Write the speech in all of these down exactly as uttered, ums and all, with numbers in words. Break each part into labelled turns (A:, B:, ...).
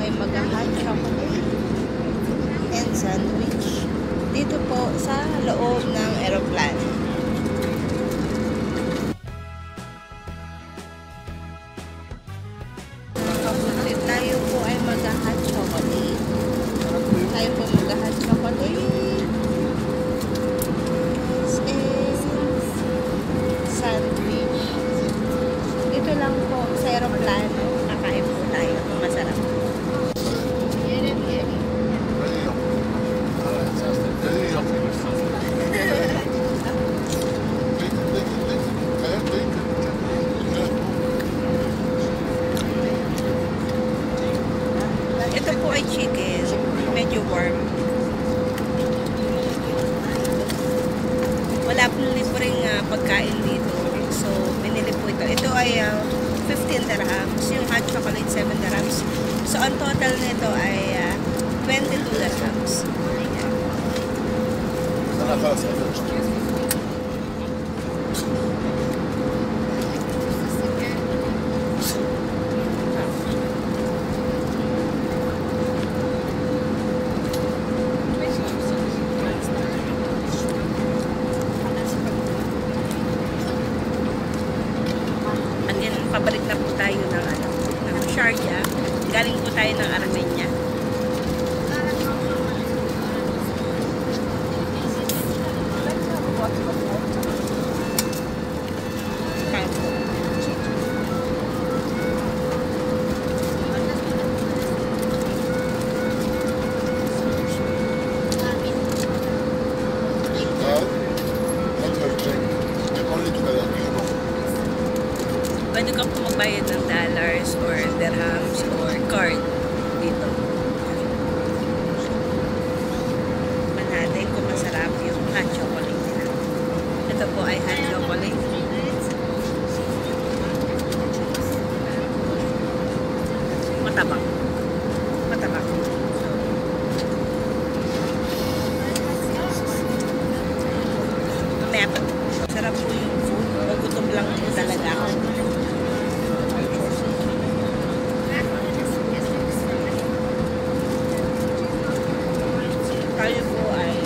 A: ay mag-hot chocolate and sandwich dito po sa loob ng aeroplano. Tayo po ay mag-hot chocolate. Tayo po mag-hot chocolate. Sandwich. Dito lang po sa aeroplano. Kakain po tayo. Masarap. Ito po ay chicken. Medyo warm. Wala pong libreng uh, pagkain dito. So, binili po ito. Ito ay uh, fifteen dirhams. Yung hot chocolate, seven dirhams. So, ang total nito ay uh, twenty-two dirhams. Pabalik na po tayo ng, ano, ng Sharjah. Galing po tayo ng Armenia. Pwede ka po magbayad ng dollars or dirhams or card dito. Manatay kung masarap yung hot chocolate nila. Ito po ay hot chocolate. Matabang. Matabang. Mamaya pa. Sarap po yung food. Magutom lang po talaga ako. Tayo po ay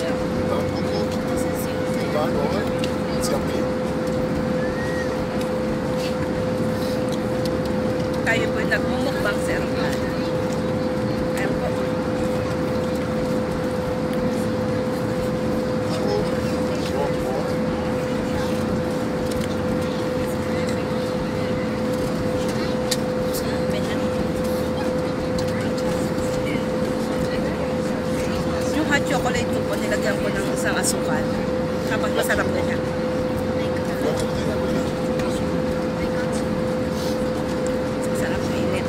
A: tayo po ay nagmumukbang sa aeroplano. Ayan po. Hot chocolate ko po, nilagyan ko ng isang asukal. Kapag masarap na siya. Masarap na init.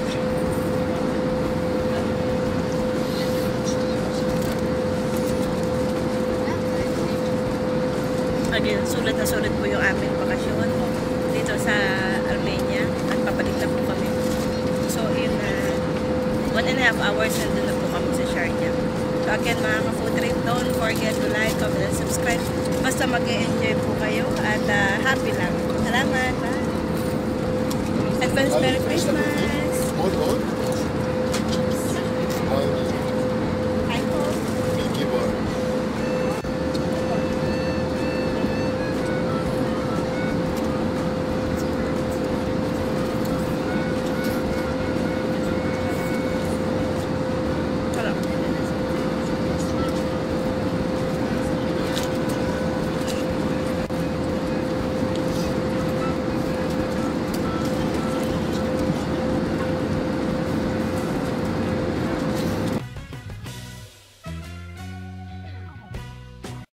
A: Again, sulit na sulit po yung aming bakasyon dito sa Armenia. At papalik na po kami. So, in uh, one and a half hours, nandun na po kami sa Sharjah. So again, mga ka-food trip, don't forget to like, comment, and subscribe. Basta mag-e-enjoy po kayo at uh, happy lang. Salamat. Bye. Advance Merry Christmas.